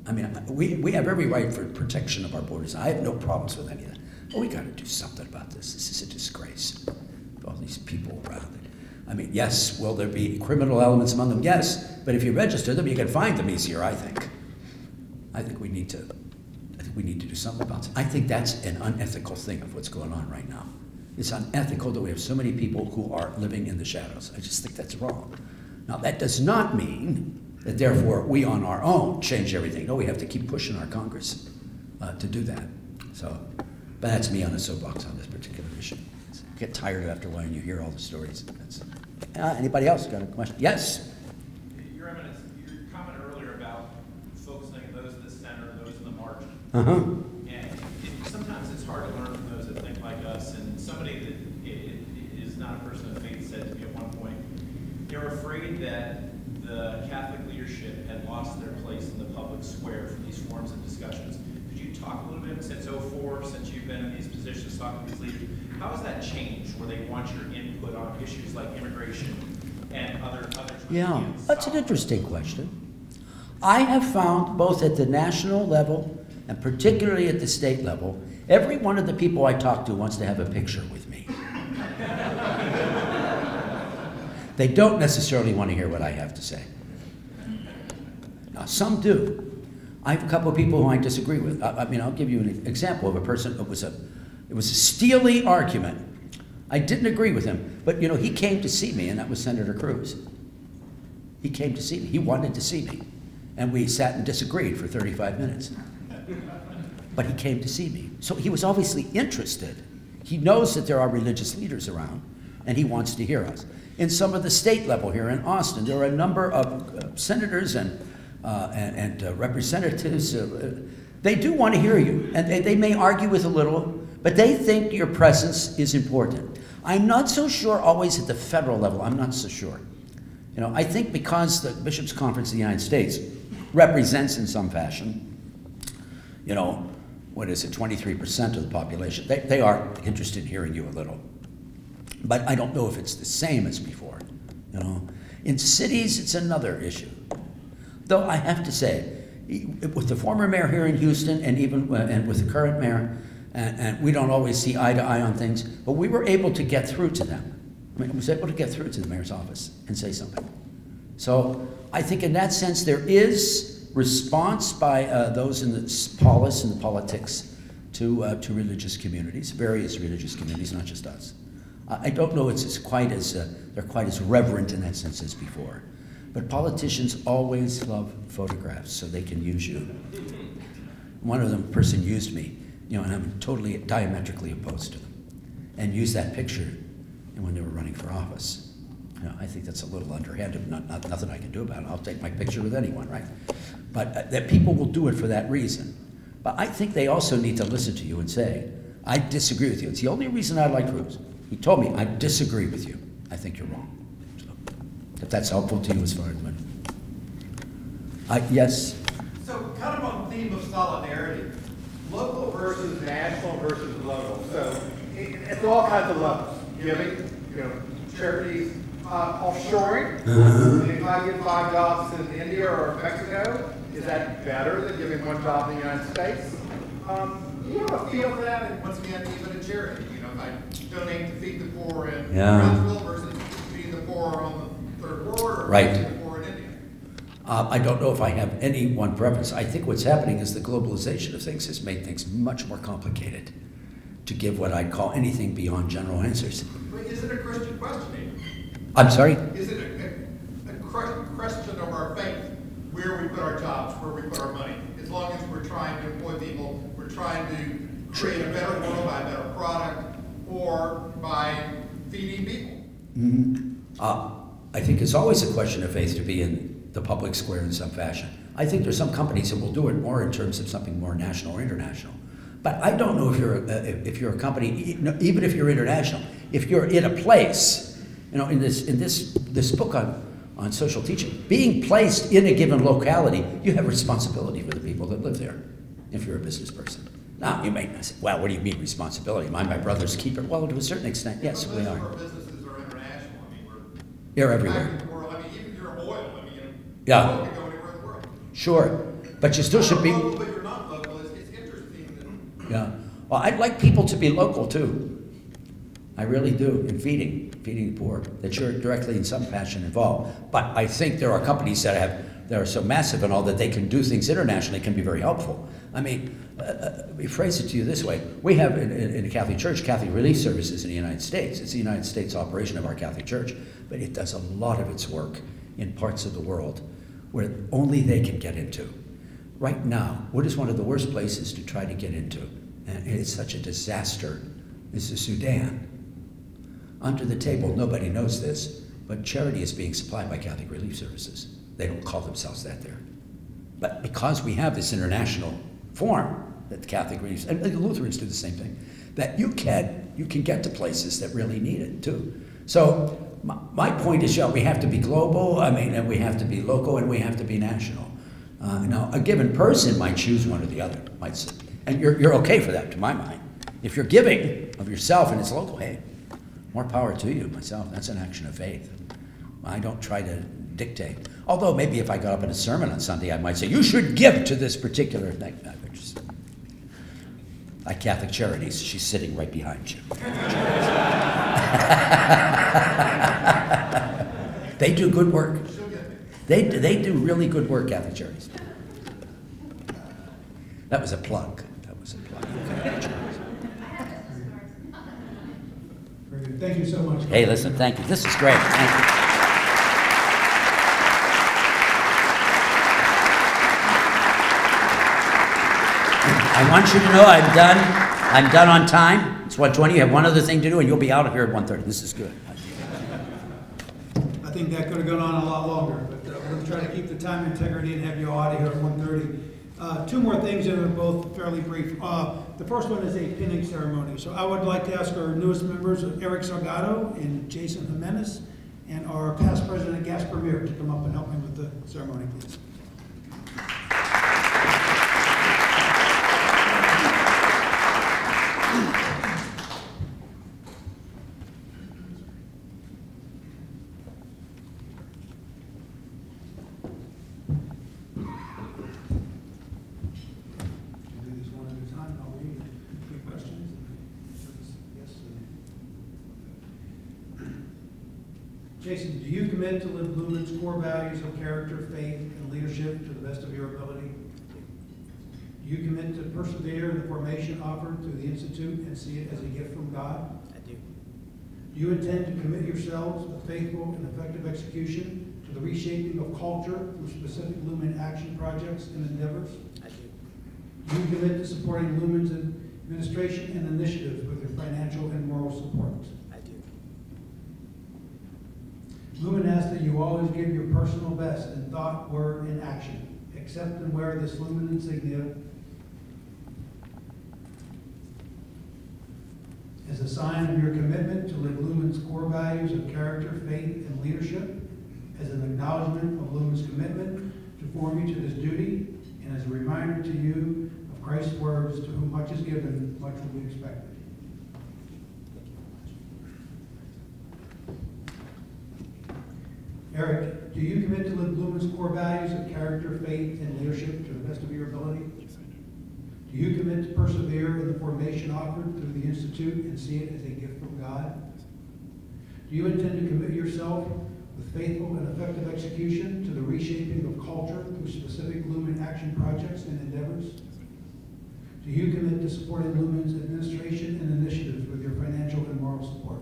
I mean, we have every right for protection of our borders. I have no problems with any of that. But we got to do something about this. This is a disgrace. All these people around it. I mean, yes, will there be criminal elements among them? Yes. But if you register them, you can find them easier, I think. I think we need to do something about it. I think that's an unethical thing of what's going on right now. It's unethical that we have so many people who are living in the shadows. I just think that's wrong. Now, that does not mean that therefore we on our own change everything. No, we have to keep pushing our Congress to do that. So, but that's me on a soapbox on this particular issue. I get tired after a while and you hear all the stories. Anybody else got a question? Yes? Your Eminence, your comment earlier about focusing on those in the center, those in the margin. And sometimes it's hard to learn from those that think like us. And somebody that is not a person of faith said to me at one point, they're afraid that the Catholic leadership had lost their place in the public square for these forums of discussions. Could you talk a little bit since '04, since you've been in these positions talking to these leaders, how has that changed where they want your input on issues like immigration and other Yeah, that's an interesting question. I have found both at the national level and particularly at the state level, every one of the people I talk to wants to have a picture with me. They don't necessarily want to hear what I have to say. Now, some do. I have a couple of people who I disagree with. I mean, I'll give you an example of a person. It was a steely argument. I didn't agree with him, but you know, he came to see me, and that was Senator Cruz. He came to see me. He wanted to see me, and we sat and disagreed for 35 minutes. But he came to see me, so he was obviously interested. He knows that there are religious leaders around, and he wants to hear us. In some of the state level here in Austin, there are a number of senators and representatives. They do want to hear you, and they may argue with a little, but they think your presence is important. I'm not so sure always at the federal level. I'm not so sure. You know, I think because the Bishops' Conference of the United States represents in some fashion, you know, what is it, 23% of the population, they are interested in hearing you a little. But I don't know if it's the same as before, you know. In cities, it's another issue. Though I have to say, with the former mayor here in Houston and even and with the current mayor, and we don't always see eye to eye on things, but we were able to get through to them. I mean, I was able to get through to the mayor's office and say something. So I think in that sense there is response by those in the polis and the politics to religious communities, various religious communities, not just us. I don't know it's quite as they're quite as reverent in that sense as before. But politicians always love photographs, so they can use you. One of them, person used me, you know, and I'm totally diametrically opposed to them, and used that picture when they were running for office. You know, I think that's a little underhanded, nothing I can do about it. I'll take my picture with anyone, right? But that people will do it for that reason. But I think they also need to listen to you and say, I disagree with you. It's the only reason I like Cruz. He told me, I disagree with you. I think you're wrong. So, if that's helpful to you as far as money. Yes? So kind of on the theme of solidarity, local versus national versus local. So it's all kinds of levels. Giving, you know, charities, offshoring. If I give 5 jobs in India or Mexico, is that better than giving 1 job in the United States? You have a feel for that, and once again, even a charity. You know, if I donate to feed the poor in Brownsville versus feeding the poor on the third ward or feeding the poor in India. I don't know if I have any one preference. I think what's happening is the globalization of things has made things much more complicated to give what I'd call anything beyond general answers. But is it a Christian question? I'm sorry? Is it a question of our faith, where we put our jobs, where we put our money? As long as we're trying to employ people, we're trying to create a better world by a better product or by feeding people. Mm-hmm. I think it's always a question of faith to be in the public square in some fashion. I think there's some companies that will do it more in terms of something more national or international. But I don't know if you're a company, even if you're international, if you're in a place, you know, in this book on social teaching, being placed in a given locality, you have responsibility for the people that live there, if you're a business person. Now, you may say, well, what do you mean responsibility? My brother's keeper. Well, to a certain extent, yes, we are. Our businesses are international. I mean, you're everywhere. Back in the world. I mean, even your oil. I mean, yeah. oil can go anywhere in the world. Sure. But you still should be. Local, but you're not local. It's interesting that. Yeah. Well, I'd like people to be local too. I really do, in feeding the poor, that you're directly in some fashion involved. But I think there are companies that are so massive and all that they can do things internationally can be very helpful. I mean, let me phrase it to you this way. We have in the Catholic Church, Catholic Relief Services in the United States. It's the United States operation of our Catholic Church, but it does a lot of its work in parts of the world where only they can get into. Right now, what is one of the worst places to try to get into? And it's such a disaster, is the Sudan. Under the table, nobody knows this, but charity is being supplied by Catholic Relief Services. They don't call themselves that there. But because we have this international form that the Catholic Relief, and the Lutherans do the same thing, that you can get to places that really need it too. So my point is, we have to be global, and we have to be local, and we have to be national. Now, a given person might choose one or the other, and you're okay for that, to my mind. If you're giving of yourself and it's local, hey, more power to you, myself. That's an action of faith. I don't try to dictate. Although maybe if I got up in a sermon on Sunday, I might say, you should give to this particular thing. Like Catholic Charities, she's sitting right behind you. They do good work. They do really good work, Catholic Charities. That was a plug. That was a plug. Thank you so much. Hey, listen, thank you. This is great. Thank you. I want you to know I'm done. I'm done on time. It's 1:20. You have one other thing to do, and you'll be out of here at 1:30. This is good. I think that could have gone on a lot longer, but we're going to try to keep the time integrity and have you all out of here at 1:30. Two more things, and they're both fairly brief. The first one is a pinning ceremony. So I would like to ask our newest members, Eric Salgado and Jason Jimenez, and our past president, Gaspar Mir, to come up and help me with the ceremony, please. Jason, do you commit to live Lumen's core values of character, faith, and leadership to the best of your ability? Do you commit to persevere in the formation offered through the Institute and see it as a gift from God? I do. Do you intend to commit yourselves with faithful and effective execution to the reshaping of culture through specific Lumen action projects and endeavors? I do. Do you commit to supporting Lumen's administration and initiatives with your financial and moral support? I do. Lumen asks that you always give your personal best in thought, word, and action. Accept and wear this Lumen insignia as a sign of your commitment to live Lumen's core values of character, faith, and leadership, as an acknowledgement of Lumen's commitment to form you to this duty, and as a reminder to you of Christ's words, to whom much is given, much will be expected. Eric, do you commit to live Lumen's core values of character, faith, and leadership to the best of your ability? Yes, I do. Do you commit to persevere in the formation offered through the Institute and see it as a gift from God? Do you intend to commit yourself with faithful and effective execution to the reshaping of culture through specific Lumen action projects and endeavors? Do you commit to supporting Lumen's administration and initiatives with your financial and moral support?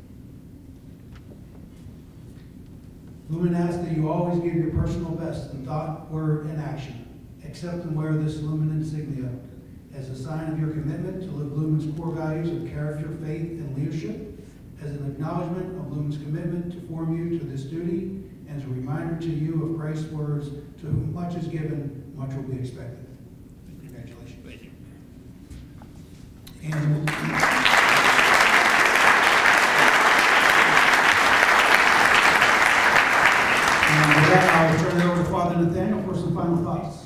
Lumen asks that you always give your personal best in thought, word, and action. Accept and wear this Lumen insignia as a sign of your commitment to live Lumen's core values of character, faith, and leadership, as an acknowledgement of Lumen's commitment to form you to this duty, and as a reminder to you of Christ's words, to whom much is given, much will be expected. Congratulations. Thank you. And with that, I'll turn it over to Father Nathaniel for some final thoughts.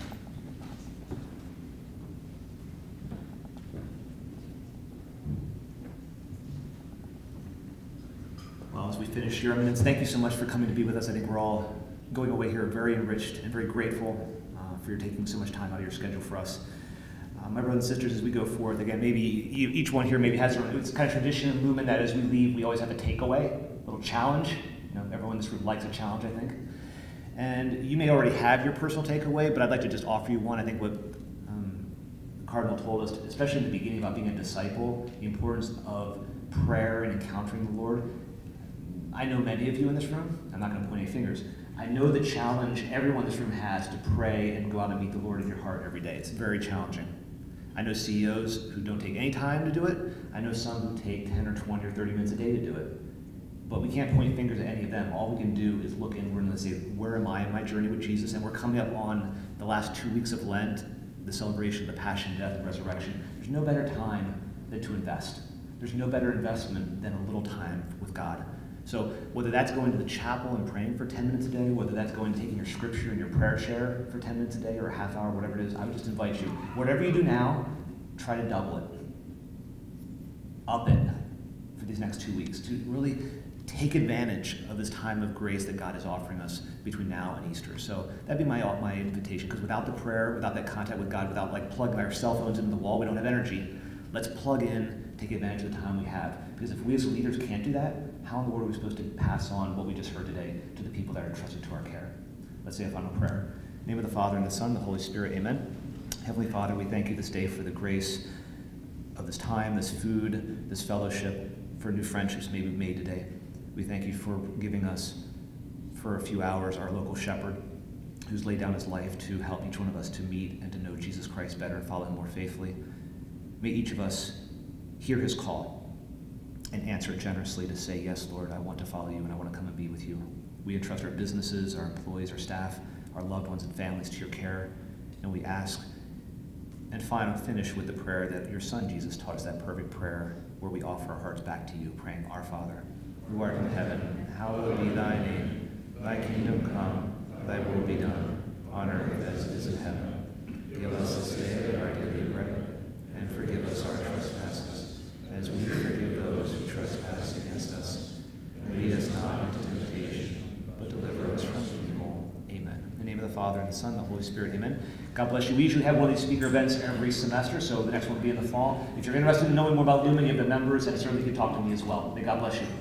Well, as we finish, Your Eminence, thank you so much for coming to be with us. I think we're all going away here very enriched and very grateful for your taking so much time out of your schedule for us. My brothers and sisters, as we go forth, again, maybe each one here maybe has it's kind of tradition in Lumen that as we leave, we always have a takeaway, a little challenge. Everyone in this room likes a challenge, I think. And you may already have your personal takeaway, but I'd like to just offer you one. I think what the Cardinal told us, especially in the beginning about being a disciple, the importance of prayer and encountering the Lord. I know many of you in this room, I'm not going to point any fingers. I know the challenge everyone in this room has to pray and go out and meet the Lord in your heart every day. It's very challenging. I know CEOs who don't take any time to do it. I know some who take 10 or 20 or 30 minutes a day to do it. But we can't point fingers at any of them. All we can do is look inward and say, where am I in my journey with Jesus? And we're coming up on the last 2 weeks of Lent, the celebration of the Passion, Death, and Resurrection. There's no better time than to invest. There's no better investment than a little time with God. So whether that's going to the chapel and praying for 10 minutes a day, whether that's going to taking your scripture and your prayer share for 10 minutes a day or a half hour, whatever it is, I would just invite you, whatever you do now, try to double it, up it for these next 2 weeks to really take advantage of this time of grace that God is offering us between now and Easter. So that'd be my invitation, because without the prayer, without that contact with God, without like plugging our cell phones into the wall, we don't have energy. Let's plug in, take advantage of the time we have. Because if we as leaders can't do that, how in the world are we supposed to pass on what we just heard today to the people that are entrusted to our care? Let's say a final prayer. In the name of the Father, and the Son, and the Holy Spirit, amen. Heavenly Father, we thank you this day for the grace of this time, this food, this fellowship, for new friendships may be made today. We thank you for giving us, for a few hours, our local shepherd, who's laid down his life to help each one of us to meet and to know Jesus Christ better and follow him more faithfully. May each of us hear his call and answer it generously to say, yes, Lord, I want to follow you and I want to come and be with you. We entrust our businesses, our employees, our staff, our loved ones and families to your care, and we ask and finish with the prayer that your Son Jesus taught us, that perfect prayer where we offer our hearts back to you, praying, Our Father, who art in heaven, hallowed be thy name. Thy kingdom come, thy will be done, on earth as it is in heaven. Give us this day our daily bread, and forgive us our trespasses, as we forgive those who trespass against us. And lead us not into temptation, but deliver us from evil. Amen. In the name of the Father, and the Son, and the Holy Spirit. Amen. God bless you. We usually have one of these speaker events every semester, so the next one will be in the fall. If you're interested in knowing more about Lumen, you have the members, and certainly you can talk to me as well. May God bless you.